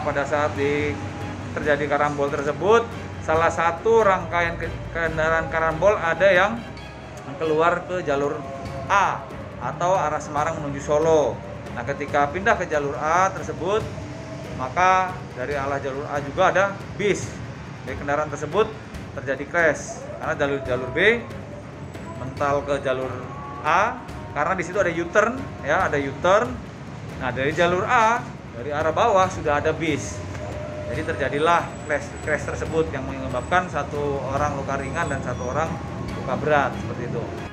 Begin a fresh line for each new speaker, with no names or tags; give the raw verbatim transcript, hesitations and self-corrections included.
pada saat di terjadi karambol tersebut, salah satu rangkaian kendaraan karambol ada yang keluar ke jalur A atau arah Semarang menuju Solo. Nah, ketika pindah ke jalur A tersebut, maka dari arah jalur A juga ada bis. Dari kendaraan tersebut terjadi crash karena jalur jalur B mental ke jalur A karena di situ ada U-turn, ya, ada U-turn. Nah, dari jalur A, dari arah bawah sudah ada bis. Jadi terjadilah crash, crash tersebut yang menyebabkan satu orang luka ringan dan satu orang luka berat, seperti itu.